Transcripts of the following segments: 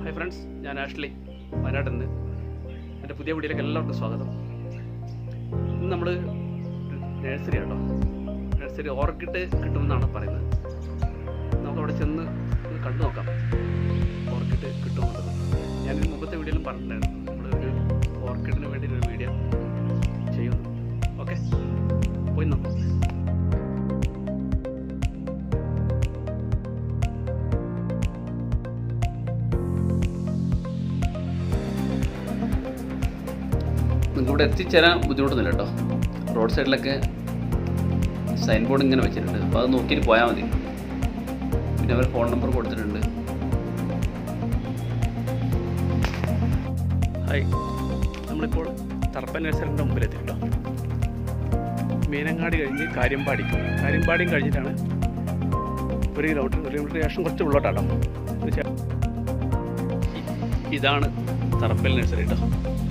Hi friends, ഞാൻ Ashley വയനാട്ടിൽ നിന്ന്. എൻ്റെ പുതിയ വീഡിയോയിലേക്ക് എല്ലാവർക്കും സ്വാഗതം. ഇന്ന് നമ്മൾ നഴ്സറി കേട്ടോ, നഴ്സറി ഓർക്കിഡ് കിട്ടുമെന്നാണ് പറയുന്നത്. നമുക്കവിടെ ചെന്ന് കണ്ടു നോക്കാം ഓർക്കിഡ് കിട്ടുമെന്നുള്ളത്. ഞാനിത് മുമ്പത്തെ വീഡിയോയിലും പറഞ്ഞിട്ടുണ്ടായിരുന്നു, നമ്മളൊരു ഓർക്കിഡിന് വേണ്ടി ഒരു വീഡിയോ ചെയ്യുന്നു. ഓക്കെ, പോയി നോക്കാം. നിങ്ങൾക്കിവിടെ എത്തിച്ചേരാൻ ബുദ്ധിമുട്ടൊന്നുമില്ല കേട്ടോ. റോഡ് സൈഡിലൊക്കെ സൈൻ ബോർഡ് ഇങ്ങനെ വെച്ചിട്ടുണ്ട്, അപ്പോൾ അത് നോക്കിയിട്ട് പോയാൽ മതി. പിന്നെ അവർ ഫോൺ നമ്പർ കൊടുത്തിട്ടുണ്ട്. ഹായ്, നമ്മളിപ്പോൾ തർപ്പൻ നഴ്സറിൻ്റെ മുമ്പിലെത്തി കേട്ടോ. മീനങ്ങാടി കഴിഞ്ഞ് കാര്യമ്പാടിയും കഴിഞ്ഞിട്ടാണ് 1 കിലോമീറ്റർ ശേഷം കുറച്ച് ഉള്ളോട്ടാട്ടോ. ഇതാണ് തർപ്പൽ നഴ്സറി കേട്ടോ.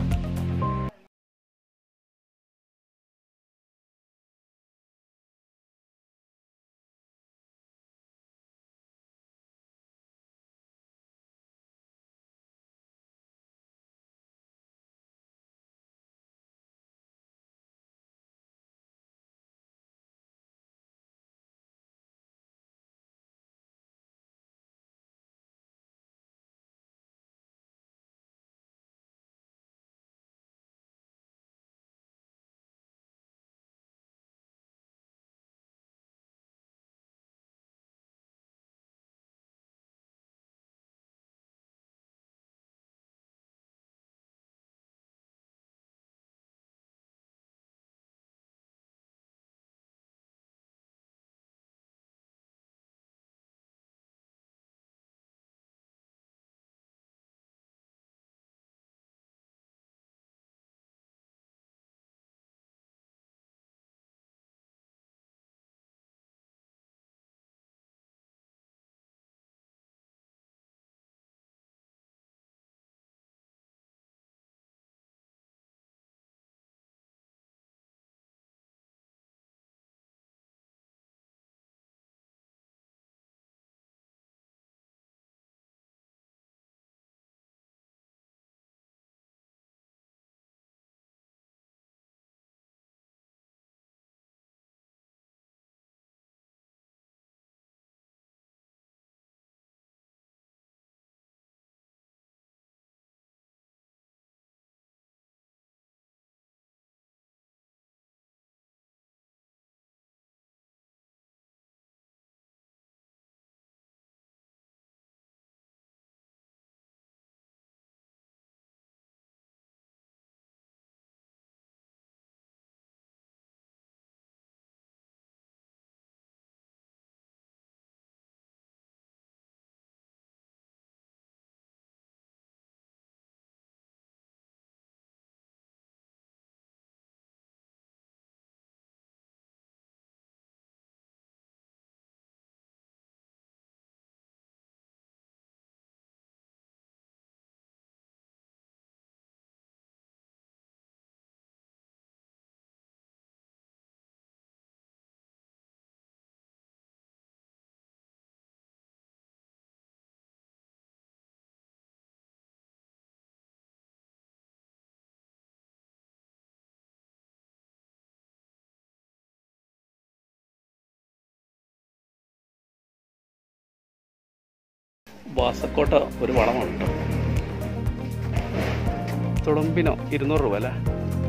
വാസക്കോട്ട ഒരു വളമാണ് കേട്ടോ. തുളുമ്പിനോ 200 രൂപ അല്ലേ.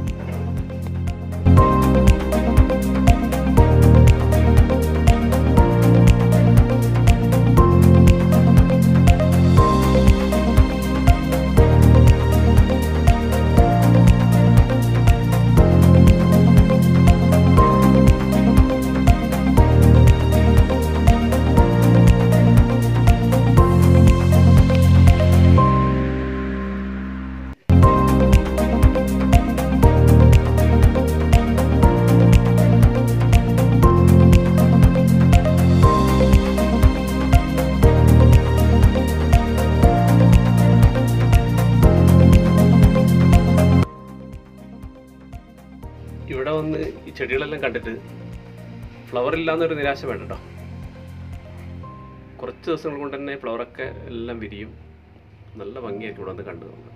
ഇവിടെ വന്ന് ഈ ചെടികളെല്ലാം കണ്ടിട്ട് ഫ്ലവർ ഇല്ലാന്നൊരു നിരാശ വേണ്ട കേട്ടോ. കുറച്ച് ദിവസങ്ങൾ കൊണ്ട് തന്നെ ഫ്ലവറൊക്കെ എല്ലാം വിരിയും. നല്ല ഭംഗിയായിരിക്കും ഇവിടെ വന്ന് കണ്ടു നമുക്ക്.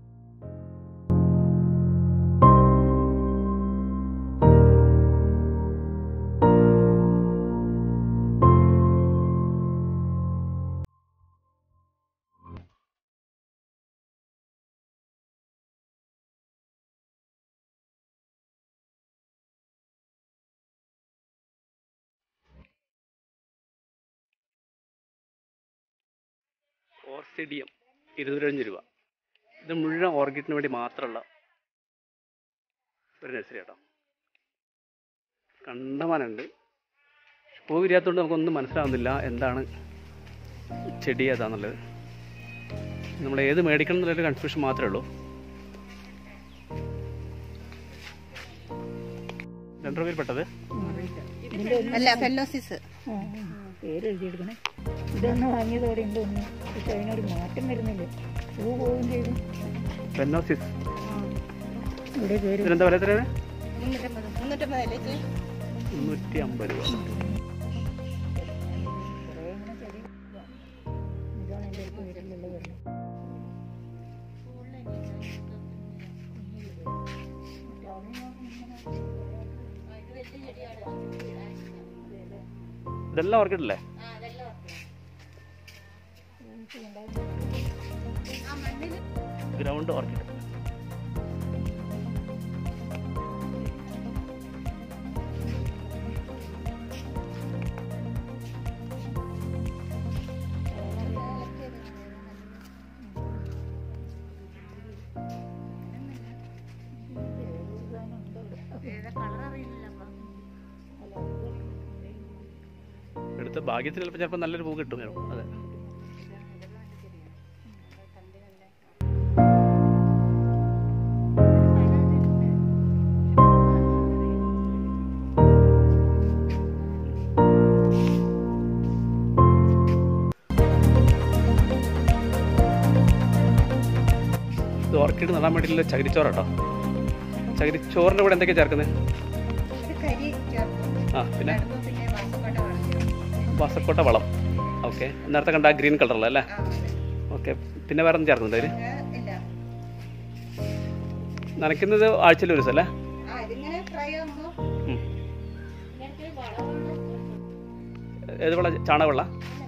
ഓർക്കിഡിയം 225 രൂപ. ഇത് മുഴുവൻ ഓർക്കിഡിന് വേണ്ടി മാത്രമുള്ള ഒരു നഴ്സറി കേട്ടോ. കണ്ടമാനുണ്ട്. പൂ വിരിയാത്തതുകൊണ്ട് നമുക്കൊന്നും മനസ്സിലാവുന്നില്ല എന്താണ് ചെടി ഏതാന്നുള്ളത്. നമ്മൾ ഏത് മേടിക്കണം എന്നുള്ളൊരു കൺഫ്യൂഷൻ മാത്രമേ ഉള്ളൂ. 2 രൂപയിൽ പെട്ടത് പേര് എഴുതിയെടുക്കണേ. ഇതൊന്ന് വാങ്ങിയതോടെ ഉണ്ടോന്ന്, പക്ഷെ അതിനൊരു മാറ്റം വരുന്നില്ല. പൂ പോവുകയും ചെയ്തു. ഫെന്നോസിസ്. ഇവിടെ പേര് ഇതിനെന്താ വില എത്രയാണ്? 350 രൂപ. ഇതാണ് എൻ്റെ അടുത്ത് വീട്ടിലുള്ള വെള്ളം. ഇതെല്ലാം ഓർക്കിഡ് അല്ലേ? Ground orchid. എടുത്ത ഭാഗ്യത്തിന് ചിലപ്പോൾ നല്ലൊരു പൂ കിട്ടും. അതെ. ഇത് ഓർക്കിഡ് നടാൻ വേണ്ടിയിട്ടുള്ള ചകിരിച്ചോറാട്ടോ. ചകിരിച്ചോറിൻ്റെ കൂടെ എന്തൊക്കെയാണ് ചേർക്കുന്നത്? പിന്നെ വാസക്കോട്ട വളം. ഓക്കെ, നേരത്തെ കണ്ട ഗ്രീൻ കളറുള്ള അല്ലേ? ഓക്കെ, പിന്നെ വേറെ ഒന്നും ചേർക്കുന്നുണ്ട് അതിന്? നനയ്ക്കുന്നത് ആഴ്ചയിൽ ഒരു ദിവസം അല്ലേ? ഏത് വെള്ളം? ചാണകവെള്ളം?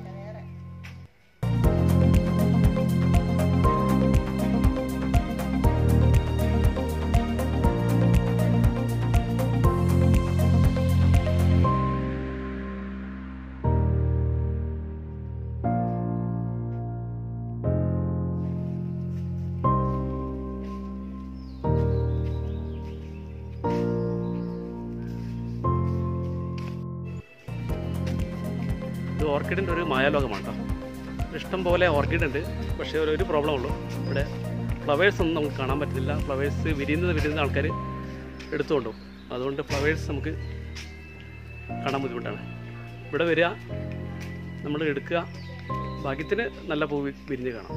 ഇത് ഓർക്കിഡിൻ്റെ ഒരു മായാലോകമാണ് കേട്ടോ. ഇഷ്ടം പോലെ ഓർക്കിഡ് ഉണ്ട്. പക്ഷേ ഒരു പ്രോബ്ലം ഉള്ളൂ, ഇവിടെ ഫ്ലവേഴ്സ് ഒന്നും നമുക്ക് കാണാൻ പറ്റുന്നില്ല. ഫ്ലവേഴ്സ് വിരിയുന്ന ആൾക്കാർ എടുത്തുകൊണ്ടു. അതുകൊണ്ട് ഫ്ലവേഴ്സ് നമുക്ക് കാണാൻ ബുദ്ധിമുട്ടാണ്. ഇവിടെ വരിക, നമ്മൾ എടുക്കുക, ഭാഗ്യത്തിന് നല്ല പൂ വിരിഞ്ഞ് കാണാം.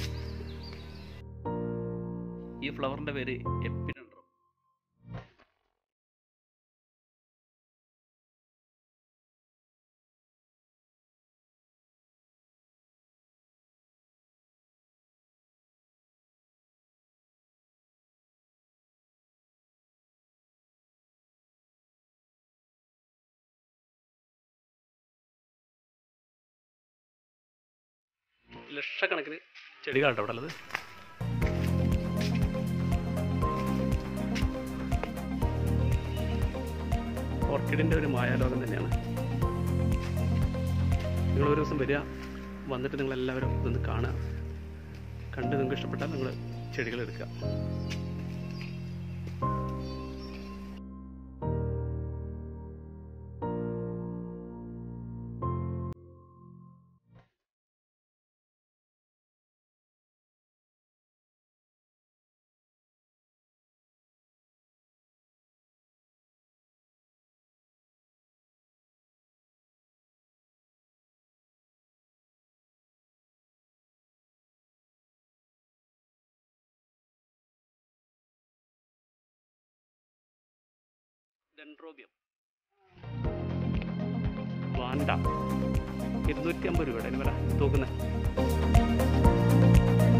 ഈ ഫ്ലവറിൻ്റെ പേര് എപ്പിഡൻഡ്രം. ലക്ഷക്കണക്കിന് ചെടികളുണ്ട് അവിടെ ഉള്ളത്. ഓർക്കിഡിൻ്റെ ഒരു മായാലോകം തന്നെയാണ്. നിങ്ങളൊരു ദിവസം വരിക, വന്നിട്ട് നിങ്ങളെല്ലാവരും ഇതൊന്ന് കാണുക. കണ്ട് നിങ്ങൾക്ക് ഇഷ്ടപ്പെട്ടാൽ നിങ്ങൾ ചെടികൾ എടുക്കുക. ഡെൻഡ്രോബിയം വാണ്ട 250 രൂപയുടെ വില തൂക്കുന്നത്.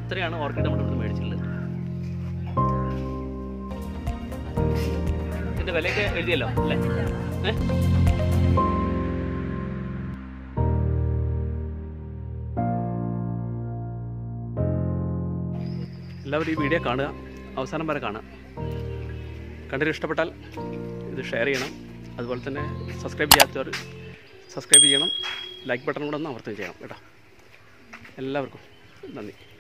അത്രയാണ് ഓർക്കിഡ് നമ്മൾ ഇവിടുന്ന് മേടിച്ചിട്ടുള്ളത്. ഇതിൻ്റെ വിലയൊക്കെ എഴുതിയല്ലോ അല്ലേ? എല്ലാവരും ഈ വീഡിയോ കാണുക, അവസാനം വരെ കാണുക. കണ്ടിട്ട് ഇഷ്ടപ്പെട്ടാൽ ഇത് ഷെയർ ചെയ്യണം. അതുപോലെ തന്നെ സബ്സ്ക്രൈബ് ചെയ്യാത്തവർ സബ്സ്ക്രൈബ് ചെയ്യണം. ലൈക്ക് ബട്ടൺ കൂടെ ഒന്ന് അമർത്തുകയും ചെയ്യണം കേട്ടോ. എല്ലാവർക്കും നന്ദി.